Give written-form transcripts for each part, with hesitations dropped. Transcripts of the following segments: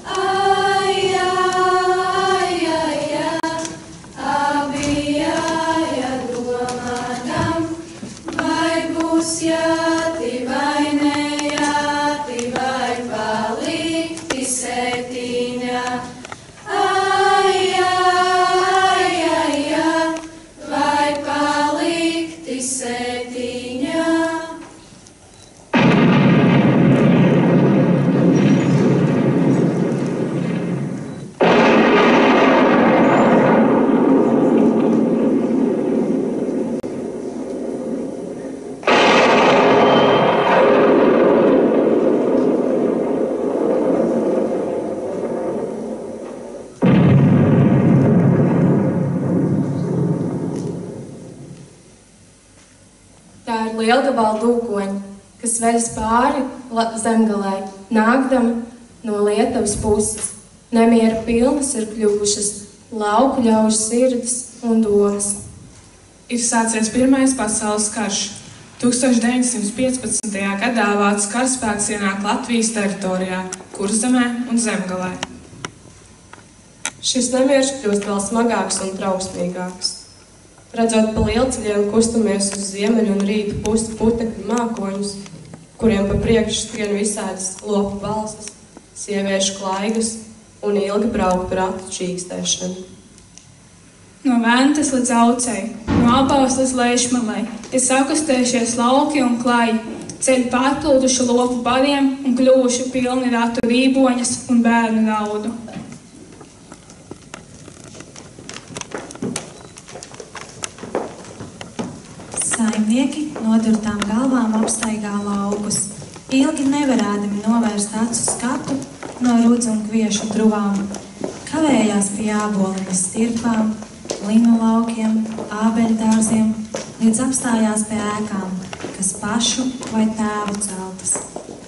Lielgabala dūkoņi, kas veļas pāri zemgalai, nākdami no Lietuvas puses. Nemiera pilnas ir kļuvušas lauku ļaužu sirdis un domas. Ir sācies Pirmais pasaules karš. 1915. gadā vācu karaspēks ienāk Latvijas teritorijā, Kurzemē un Zemgalē. Šis nemieris kļūst vēl smagāks un trausmīgāks. Redzot pa lielceļiem kustamies uz ziemeļu un rītu pusi putekļu mākoņus, kuriem pa priekšu skrien visādas lopu balsas, sieviešu klaigas un ilgi brauktu ratu čīkstēšanu. No Ventas līdz Aucei, no Abaus līdz Leišmalai ir sakustējušies lauki un klaji, ceļi pārplūduši lopu bariem un kļuvuši pilni ratu rīboņas un bērnu raudu. Saimnieki nodurtām galvām apstaigā laukus, ilgi nevarēdami novērst acu skatu no rudzu un kviešu druvām. Kavējās pie āboliņas stirpām, linu laukiem, ābeļdārziem, līdz apstājās pie ēkām, kas pašu vai tēvu celtas.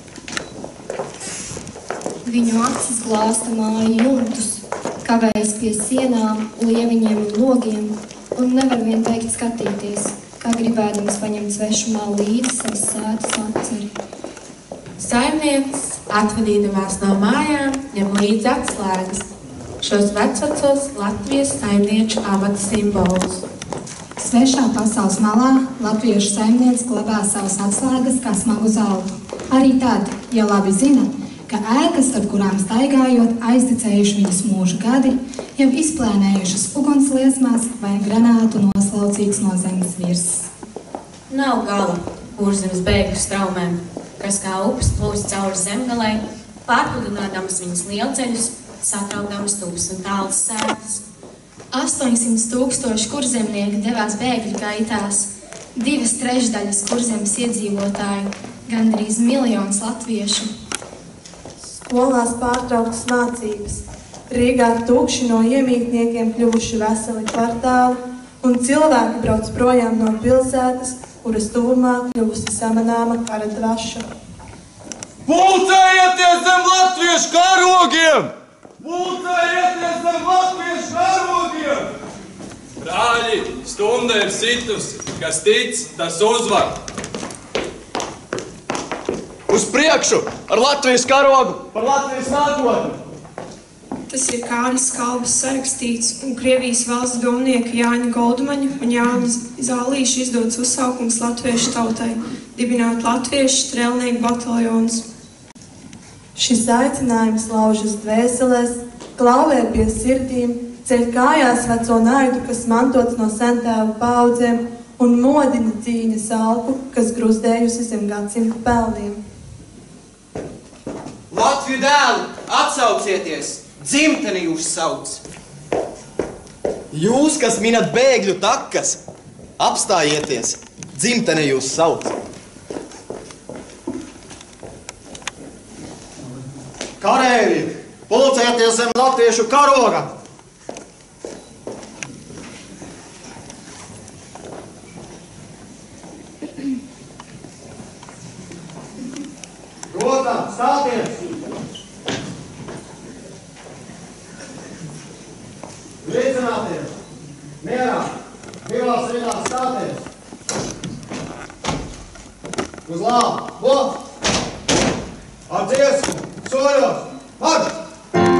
Viņu acis glāsta māju jumtus, kavējas pie sienām, lieviņiem un logiem, un nevar vien beigt skatīties, kā gribēdams paņemt svešumā līdzi savas sētas atceri. Saimnieks, atvadīdamās no mājām, ņem līdzi atslēgas, šos vecvecos Latvijas saimnieču amata simbolus. Svešā pasaules malā latviešu saimnieks glabā savas atslēgas kā smagu zeltu. Arī tad, ja labi zina, ka ēkas, ar kurām staigājot, aizdecējuši viņas mūža gadi, jau izplēnējušas ugunsliesmās vai granātu noslaucīts no zemes virsmas. Nav gala Kurzemes bēgļu straumēm, kas kā upes plūst cauri Zemgalei, pārpludinādamas viņas lielceļus, satraukdamas tuvas un tālas sētas. 800 000 kurzemnieki devās bēgļu gaitās, 2/3 Kurzemes iedzīvotāju, gandrīz 1 miljons latviešu. Skolās pārtrauktas mācības, Rīgā tukši no iemītniekiem kļuvuši veseli kvartāli, un cilvēki brauc projām no pilsētas, kuras tuvumā kļuvusi samanāma kara dvaša. Pulcējieties zem latviešu karogiem! Pulcējieties zem latviešu karogiem! Brāļi, stunda ir situsi, kas tic, tas uzvar. Uz priekšu, ar Latvijas karogu, par Latvijas nākotni! Tas ir Kārļa Skalbas sarakstīts un Krievijas valsts domnieka Jāņa Goldmaņa un Jāņa Zālīša izdots uzsaukums latviešu tautai, dibināt latviešu strēlnieku bataljonus. Šis aicinājums laužas dvēselēs, klauvē pie sirdīm, ceļ kājās veco naidu, kas mantots no sentēvu paudzēm, un modina cīņas alku, kas gruzdējusi zem gadsimtu pelniem. Latviju dēli, atsaucieties! Dzimteni jūs sauc! Jūs, kas minat bēgļu takas, apstājieties! Dzimteni jūs sauc! Karēvi, pulcējieties zem latviešu karoga! Rotam, stāties! Līdzināties! Mierā! Divās rindās stāties! Uz lāpu! Bo! Ar dziesmu! Soļos! Marš!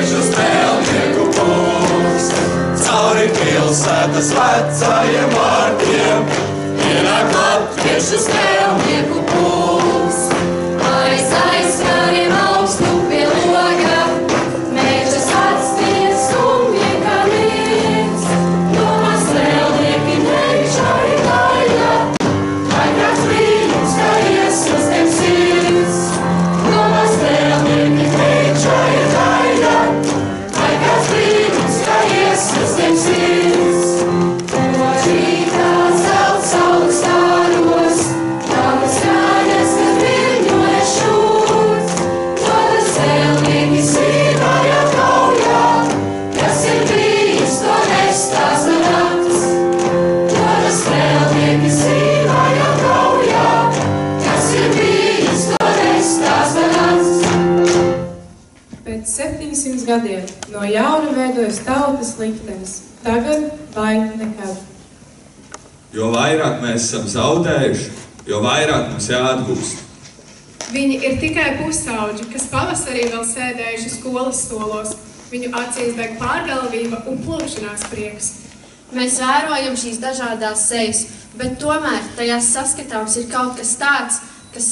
tieši strēlnieku pulks. Cauri pilsētas vecajiem vārtiem ienāk latviešu strēlnieku pulks. Aiz aizskariem augstu pie loga, mežas atstiet skumji kā mīts. Domā strēlnieki neišai gaida, vai kāds brīnums, kā ieslas tiem sirds. Domā strēlnieki neišai gaida, vai kāds brīnums, kā ieslas tiem sirds. Rītā zelta saules stāros, tavas kājas, kad viļņoja šūt. Dodas strēlnieki sīvajā kaujā, kas ir bijis, to nestāsta nakts. Dodas strēlnieki sīvajā kaujā, kas ir bijis, to nestāsta nakts. Pēc 700 gadiem no jauna veidojas tautas liktenis, tagad vai nekad. Jo vairāk mēs esam zaudējuši, jo vairāk mums jāatgūst. Viņi ir tikai pusauģi, kas pavasarī vēl sēdējuši skolas solos. Viņu acīs deg pārgalvība un plūkšanās prieks. Mēs vērojam šīs dažādās sejas, bet tomēr tajās saskatāms ir kaut kas tāds, kas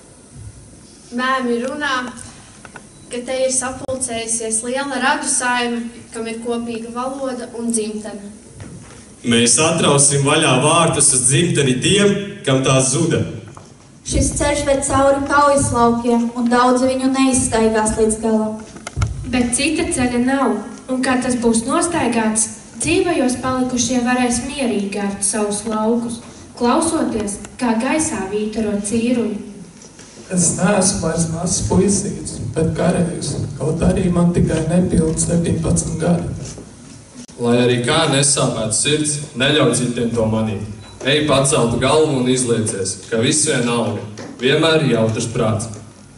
mēmi runā, ka te ir sapulcējusies liela radu saime, kam ir kopīga valoda un dzimtene. Mēs atrausim vaļā vārtus uz dzimteni tiem, kam tās zuda. Šis ceļš ved cauri kaujas laukiem, un daudzi viņu neizstaigās līdz galam. Bet cita ceļa nav, un kad tas būs nostaigāts, dzīvajos palikušie varēs mierīgi ārt savus laukus, klausoties, kā gaisā vītaro cīruļi. Es neesmu vairs mazs puisītis, bet kareivis, kaut arī man tikai nepilni 17 gadi. Lai arī kā nesāpētu sirds, neļauj citiem to manīt. Ej paceltu galvu un izliecies, ka viss vienalga, vienmēr jautrs prāts.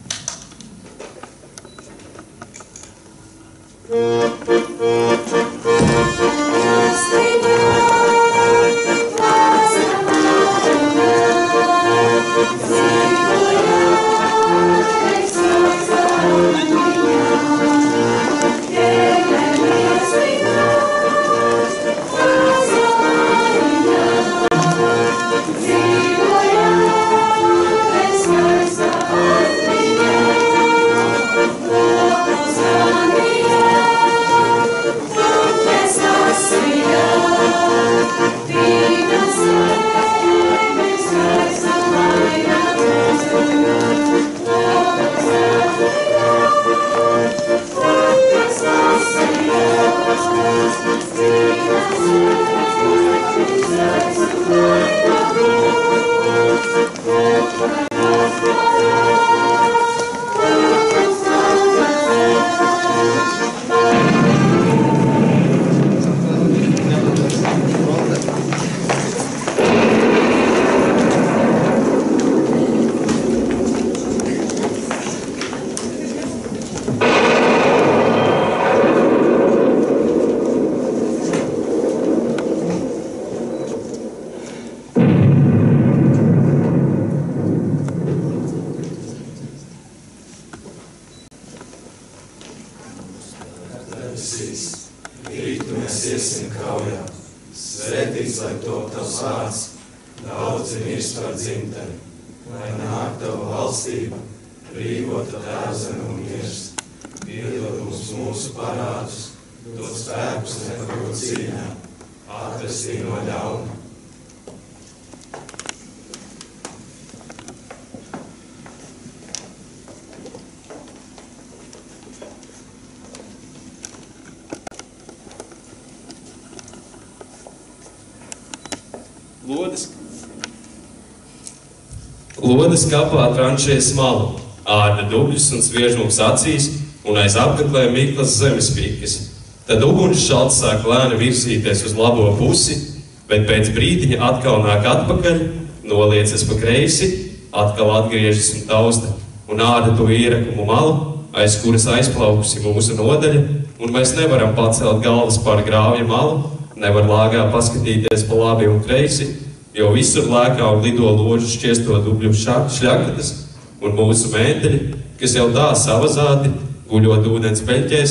Lodes kapā tranšējas malu, ārda dubļus un sviež mums acīs un aiz apgaklē miklas zemespīkas. Tad uguns šalts sāk lēni virzīties uz labo pusi, bet pēc brīdiņa atkal nāk atpakaļ, noliecas pa kreisi, atkal atgriežas un tausta un ārda to ierakumu malu, aiz kuras aizplaukusi mūsu nodaļa, un mēs nevaram pacelt galvas pār grāvja malu, nevar lāgā paskatīties pa labi un kreisi, jo visur lēkā un lido ložu šķiesto dubļu šļakatas, un mūsu mēteļi, kas jau tā savazāti, guļot ūdens beļķēs,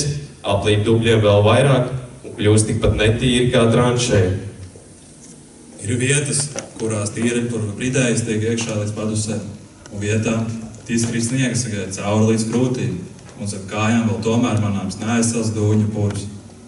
aplīt dubļiem vēl vairāk un kļūst tikpat netīri kā tranšēji. Ir vietas, kurās tīreļi par bridējas tiek iekšā līdz padusēm, un vietām izkrīt sniegs cauri līdz krūtīm, un zem kājām vēl tomēr manāms neaizsals dūņu purvs.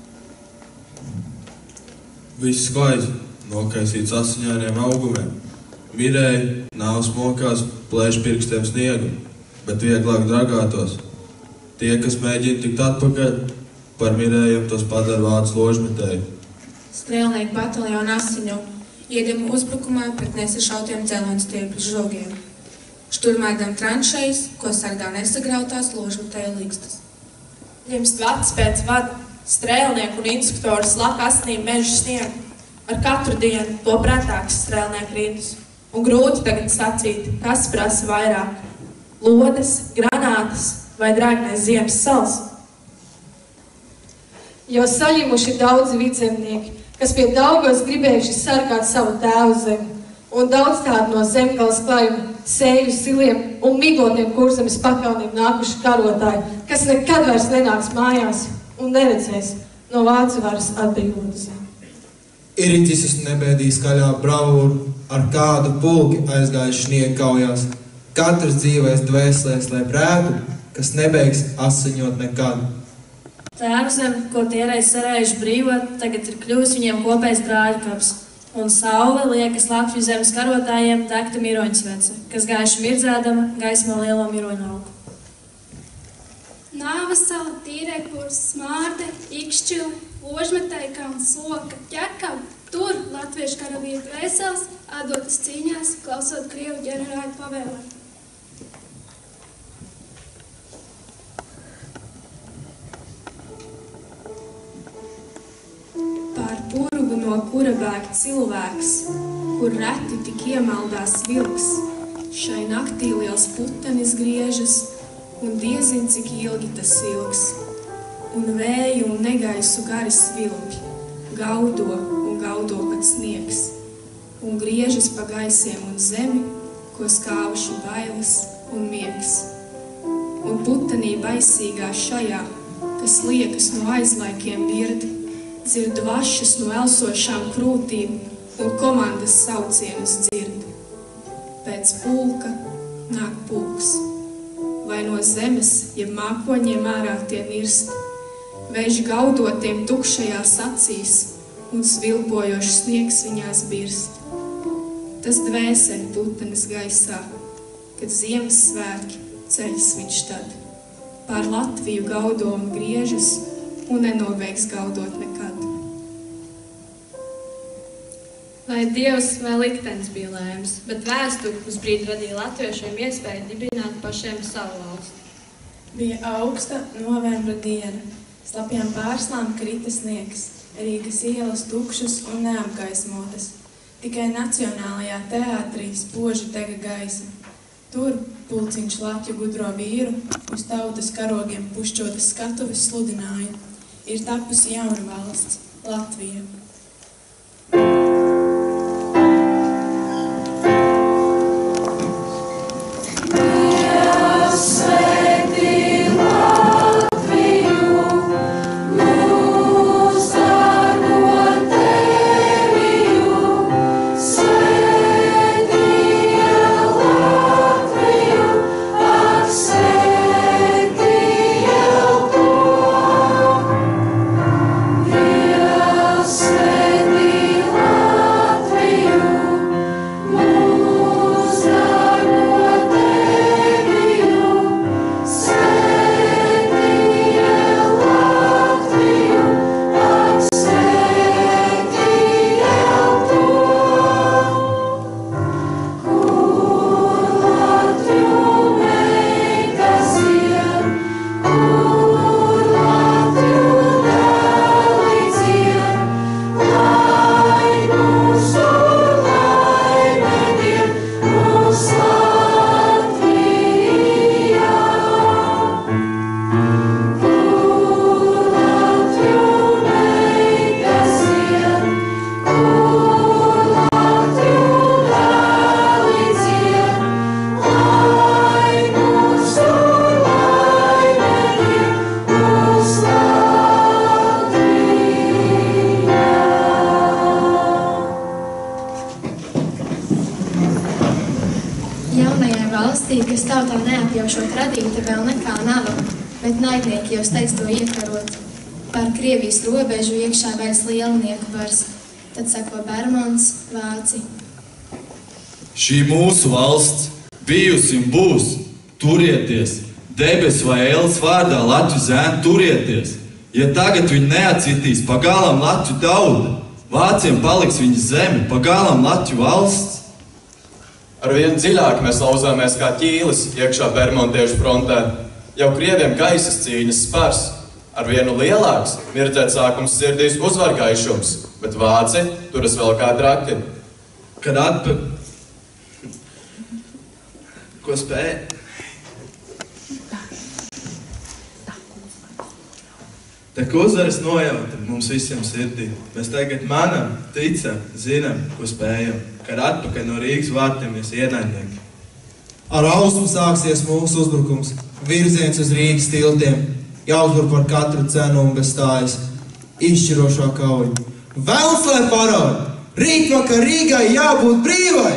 Viss skaisti, nokaisīts asiņainiem augumiem. Mirēji, nāvs mokās, plēš pirkstiem sniegu, bet vieglāk dragātos. Tie, kas mēģina tikt atpakaļ, par mirējiem tos padara vācu ložmetēji. Strēlnieku bataljonu asiņu iedem uzbrukumā pret nesašautiem dzeloņstiepļu žogiem. Šturmēdam tranšejas, ko sargā nesagrautās ložmetēju likstas. Ņemst vads pēc vada, strēlnieku un instruktoru slaka asinīm mežu sniegu. Ar katru dienu to pretāks strēlnieku rindas. Un grūti tagad sacīt, kas prasa vairāk – lodes, granātas vai drēgnais ziemas sals. Jo saļimuši daudzi vidzemnieki, kas pie Daugavas gribējuši sargāt savu tēvu zemi, un daudz tādu no Zemgales klājuma, sēļu siliem un migotiem Kurzemes pakalniem nākuši karotāji, kas nekad vairs nenāks mājās un neredzēs no vācu varas atbrīvotu zemi. Iriķis nebēdīs kaļā bravūru, ar kādu pulki aizgājuši sniegu kaujās. Katrs dzīvēs dvēselēs, lai brētu, kas nebeigs asiņot nekad. Tēvzem, ko tie reiz sarējuši brīvot, tagad ir kļuvis viņiem kopējs brāļkapis. Un saule liekas Latvijas zemes karotājiem degta miroņsvece, kas gaiši mirdzēdama gaismā lielo miroņu augu. Nāvas sala, Tīrēkurs, Smārde, Ikšķili, Ložmetēja un Sloka, Ķekava. Tur latviešu karavīru dvēseles atdotas cīņās, klausot krievu ģenerāļu pavēlē. Pār purvu no kura bēg cilvēks, kur reti tik iemaldās vilks. Šai naktī liels putenis griežas, un diezin cik ilgi tas ilgs. Un vēju un negaisu gari svilpi, gaudo un gaudo pat sniegs. Un griežas pa gaisiem un zemi, ko skāvuši bailes un miegs. Un putenī baisīgā šajā, kas liekas no aizlaikiem virdi, dzird vašas no elsošām krūtīm un komandas saucienus dzird. Pēc pulka nāk pulks, vai no zemes, jeb mākoņiem ārā tie nirst, Vēž gaudotiem tukšajās acīs un svilpojošs sniegs viņās birst. Tas dvēseli putenes gaisā, kad Ziemassvētki ceļas viņš tad. Pār Latviju gaudomu griežas un nenobeigs gaudot nekad. Vai Dievs vai liktenis bija lēms, bet vēsture uz brīdi radīja latviešiem iespēju dibināt pašiem savu valsti. Bija augsta novembra diena. Slapjām pārslām krita sniegs, Rīgas ielas tukšas un neapgaismotas. Tikai Nacionālajā teātrī spoži dega gaisa. Tur pulciņš Latviju gudro vīru uz tautas karogiem pušķotas skatuves sludināja. Ir tapusi jauna valsts – Latvija. Yes. kas tautā neapjaušot radīta vēl nekā nava, bet naidnieki jau steidz to iekarot. Pār Krievijas robežu iekšā vairs lielnieku vairs, tad sako Bermons, Vāci. Šī mūsu valsts bijusi un būs, turieties, debes vai Ēles vārdā Latviju zēni turieties. Ja tagad viņi neatcitīs pagalam Latviju tauta, vāciem paliks viņas zeme, pagalam Latviju valsts. Arvien dziļāk mēs lauzāmies kā ķīlis iekšā bermontiešu frontē. Jau krieviem gaisas cīņas spars. Arvienu lielāks mirdzēt sākums sirdīs uzvargaišums, bet vāci turas vēl kā draki. Kad Ko spēja? Tā kā uzvaras nojauta mums visiem sirdī, mēs tagad manam, ticam, zinām, ko spējam, kad atpakaļ no Rīgas vārtiem mēs ienaidnieki. Ar ausmu sāksies mūsu uzbrukums, virziens uz Rīgas tiltiem, jāuzvar par katru cenu un bez stājas, izšķirošā kauja. Velns, lai parāda, rītvakar Rīgai jābūt brīvai!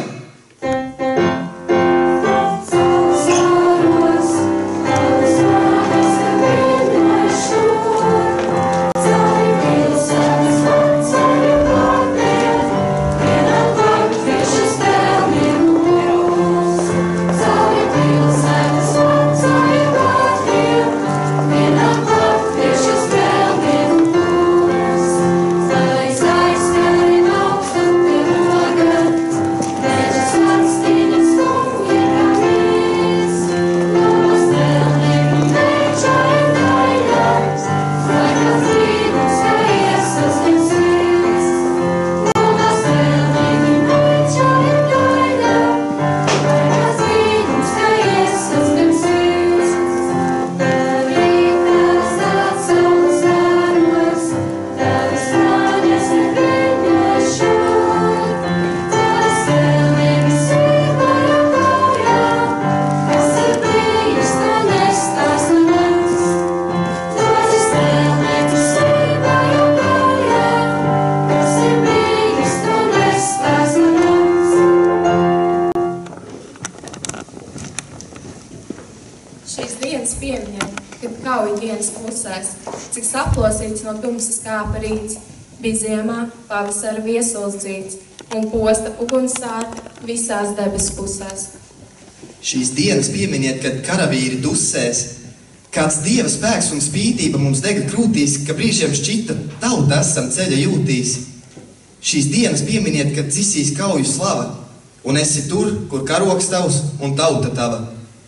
Saplosīts no tumsas kāpa rīts, bija ziemā pavasara viesuls dzīts un posta ugunsārta visās debes pusēs. Šīs dienas pieminiet, kad karavīri dusēs, kāds dieva spēks un spītība mums dega krūtīs, ka brīžiem šķita tauta esam ceļa jūtīs. Šīs dienas pieminiet, kad dzisīs kauju slava, un esi tur, kur karoks tavs un tauta tava.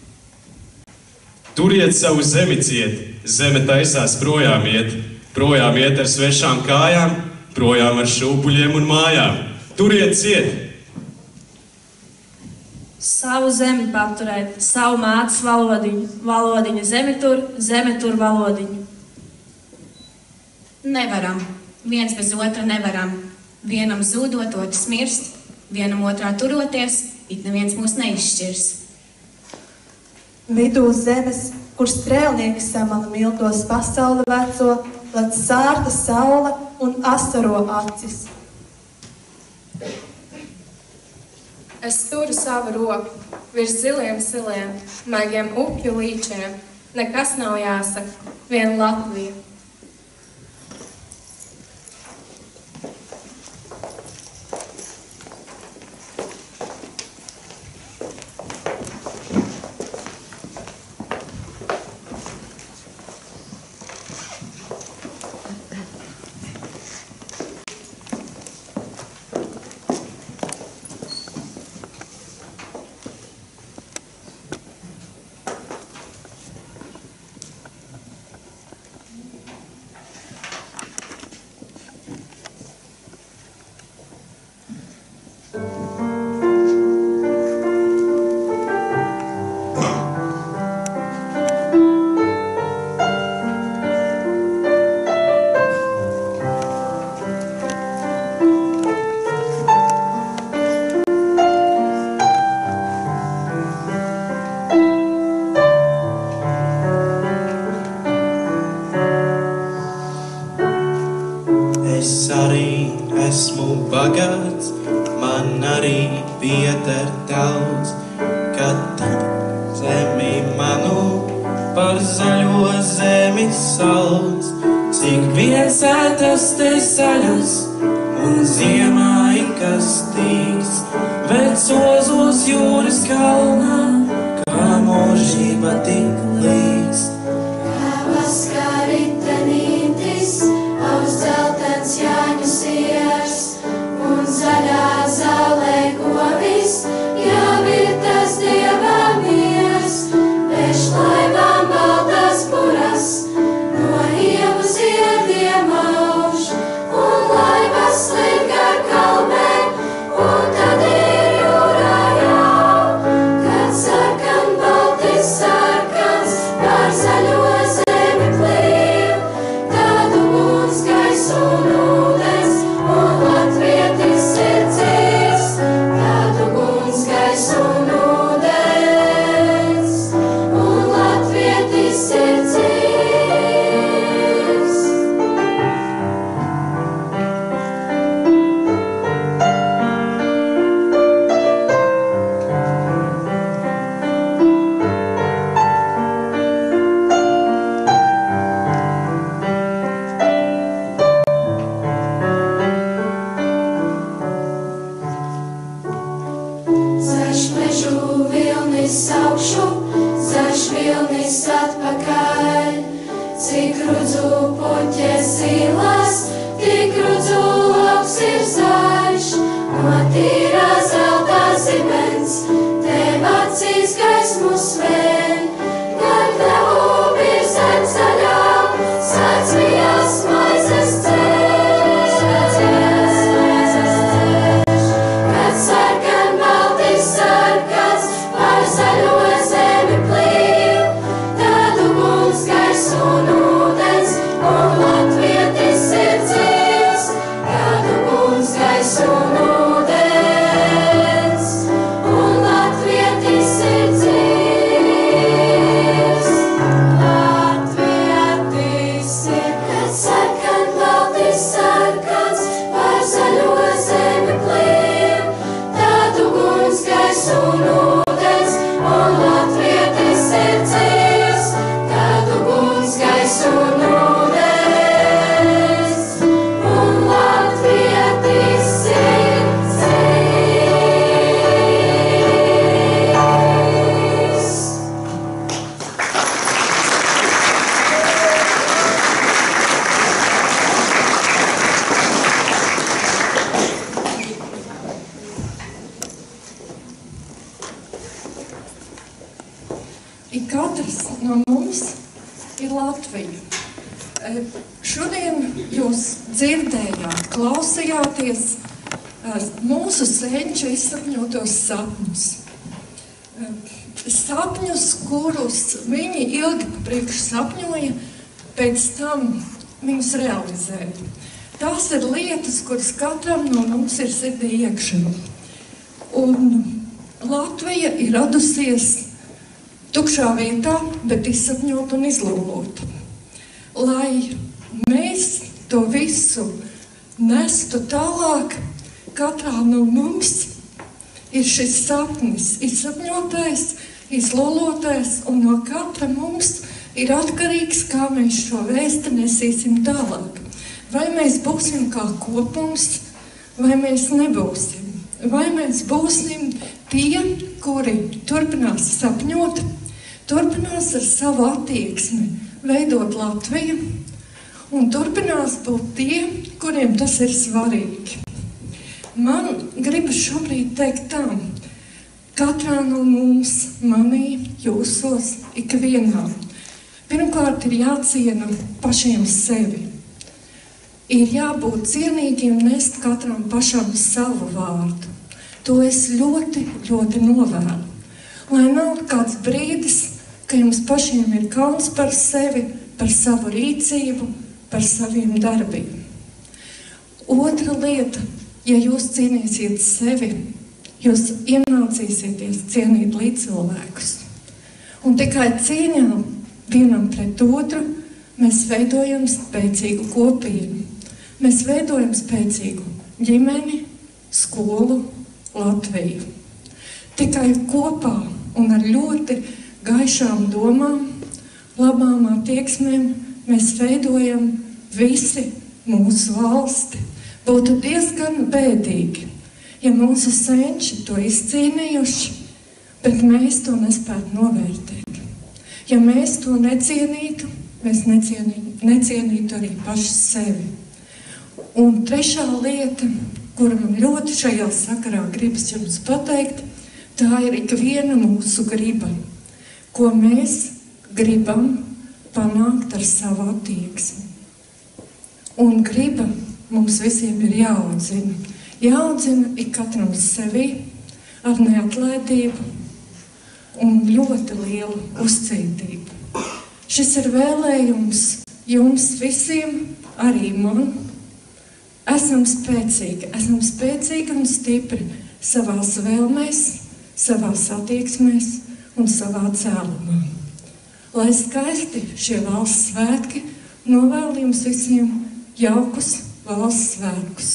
Turiet savu zemi ciet, zeme taisās projām iet ar svešām kājām, projām ar šūpuļiem un mājām. Turiet ciet! Savu zemi paturēt, savu mātes valodiņu, valodiņa zeme tur valodiņu. Nevaram, viens bez otra nevaram, vienam zūdot, otrs mirst, vienam otrā turoties, it neviens mūs neizšķirs. Vidū zemes, kur strēlnieki samala miltos pasauli veco, lec sārta saule un asaro acis. Es turu savu roku virs ziliem siliem, maigiem upju līčiem. Nekas nav jāsaka, vien Latvija. salds, cik piesētas te saļas, un ziemā ikastīgs, bet ozos jūras kalnā, kā mūžība tik līgs. Kāpas kā ritenītis, aus dzeltens jāņu siers, un zaļā zālē govis, jau ir tas Dieva miers. Veš laivām baltas puras, no ievu ziediem auž, un laivas slīd gar kalmēm, un tad ir jūrā jau, kad sarkan balti sarkans, pār zaļo zemi plīv, tad uguns gaisu un ūdens, un latvietis ir dzīvs, tad uguns gaisu un ūdens, un latvietis ir dzīvs. Zaļš mežu vilnis augšu, zaļš vilnis atpakaļ. Cik rudzu puķes ilās, tik rudzu lauks ir zaļš. No tīrā zelta zibens, tev acīs gaismu svēl. Gar tevu ir zem zaļā, sacījās maizes ceļš. Kad sarkan balti sarkans, pār zaļo zemi plīv, tad uguns gaisu un ūdens, un latvietis ir dzīvs. Kad uguns gaisu un ūdens, un latvietis ir dzīvs. Latvietis ir, kad sarkan balti sarkans, pār zaļo zemi plīv, tad uguns gaisu un ūdens, un latvietis ir dzīvs. Tad uguns gaisu un ūdens, un latvietis ir dzīvs. Ik katrs no mums ir Latvija. Šodien jūs dzirdējāt, klausījāties mūsu senču izsapņotos sapņus. Sapņus, kurus viņi ilgi priekš sapņoja, pēc tam viņus realizēja. Tās ir lietas, kuras katram no mums ir sirdī iekšā. Un Latvija ir radusies tukšā vietā, bet izsapņot un izlūlot. Lai mēs to visu nestu tālāk, katrā no mums ir šis sapnis, izsapņotais, izlūlotais, un no katra mums ir atkarīgs, kā mēs šo vēsti nesīsim tālāk. Vai mēs būsim kā kopums, vai mēs nebūsim. Vai mēs būsim tie, kuri turpinās sapņot, turpinās ar savu attieksmi veidot Latviju un turpinās būt tie, kuriem tas ir svarīgi. Man gribas šobrīd teikt tā, katrā no mums, manī, jūsos, ikvienā, pirmkārt ir jāciena pašiem sevi. Ir jābūt cienīgiem nest katram pašam savu vārdu. To es ļoti, ļoti novēlu. Lai nav kāds brīdis, ka jums pašiem ir kauns par sevi, par savu rīcību, par saviem darbiem. Otra lieta, ja jūs cienīsiet sevi, jūs iemācīsieties cienīt līdzcilvēkus. Un tikai cieņā vienam pret otru mēs veidojam spēcīgu kopienu. Mēs veidojam spēcīgu ģimeni, skolu, Latviju. Tikai kopā un ar ļoti gaišām domām, labām attieksmēm mēs veidojam visi mūsu valsti. Būtu diezgan bēdīgi, ja mūsu senči to izcīnījuši, bet mēs to nespētu novērtēt. Ja mēs to necienītu, mēs necienītu arī paši sevi. Un trešā lieta, kura man ļoti šajā sakarā gribas jums pateikt, tā ir ikviena mūsu griba, ko mēs gribam panākt ar savu attieksmi. Un griba mums visiem ir jāaudzina. Jāaudzina ik katram sevi ar neatlaidību un ļoti lielu uzcītību. Šis ir vēlējums jums visiem, arī man. Esam spēcīgi un stipri savās vēlmēs, savās attieksmēs un savā cēlumā. Lai skaisti šie valsts svētki novēl jums visiem jaukus valsts svētkus.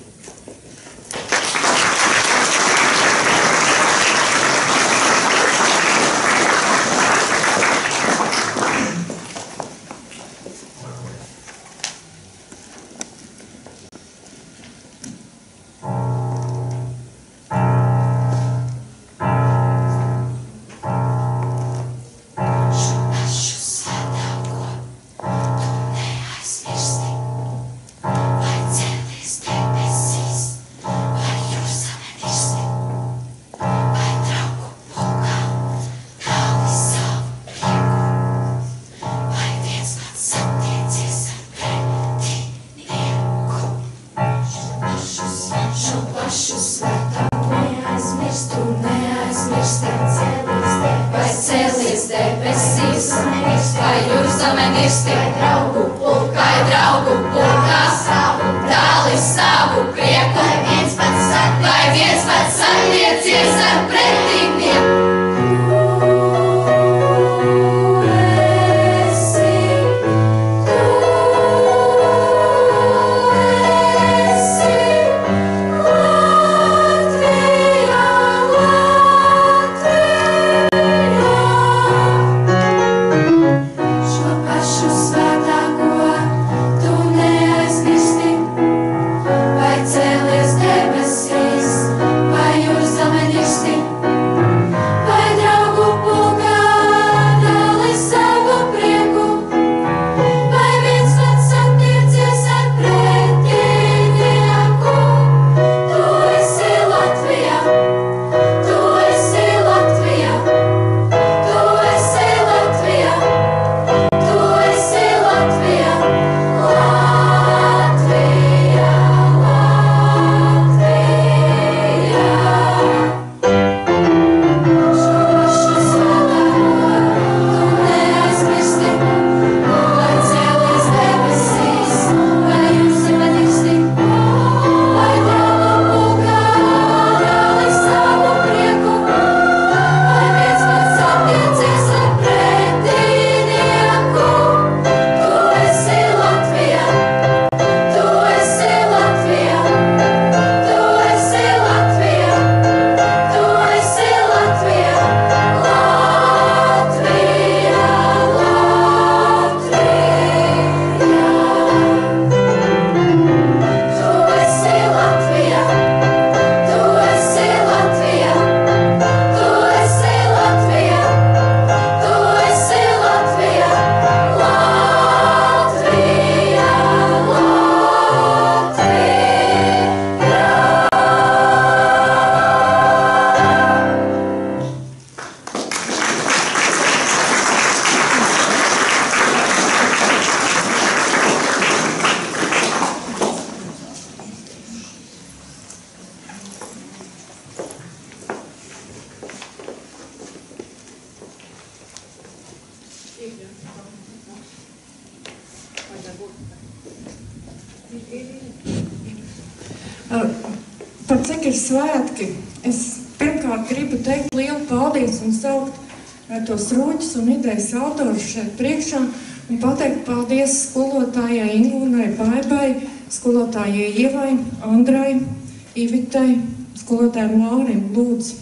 Par cik ir svētki, es pirmkārt gribu teikt lielu paldies un saukt tos rūķus un idejas autorus šeit priekšā un pateikt paldies skolotājai Ingūnai Baibai, skolotājai Ievai, Andrai, Ivitai, skolotājiem Laurim, lūdzu.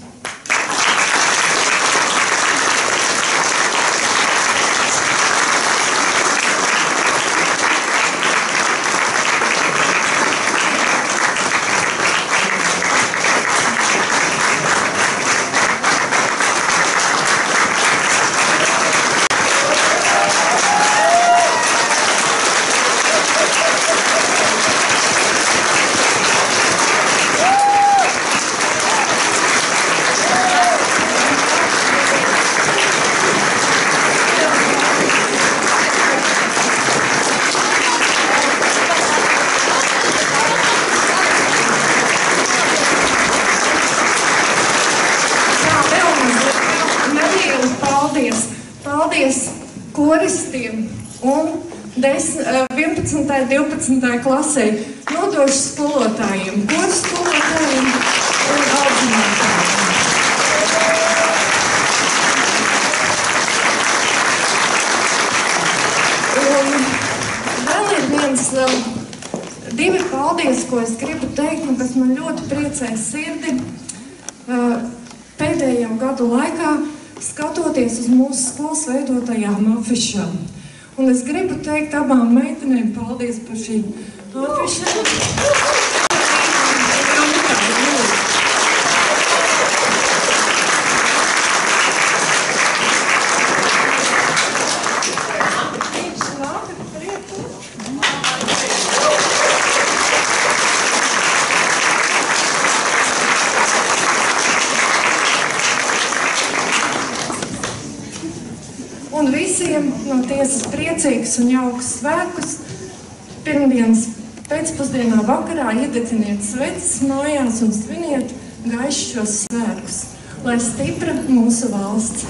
11. un 12. klasē nodošu skolotājiem, koru skolotājiem un audzinātājiem. Un vēl ir divi paldies, ko es gribu teikt, un kas man ļoti priecē sirdi. Pēdējo gadu laikā, skatoties uz mūsu skolas veidotajām afišām. Un es gribu teikt abām meitenēm paldies par šīm afišām. Un visiem no tiesas priecīgus un jaukus svētkus. Pirmdienas pēcpusdienā vakarā iededziniet sveces mājās un sviniet gaišus šos svētkus, lai stipra mūsu valsts.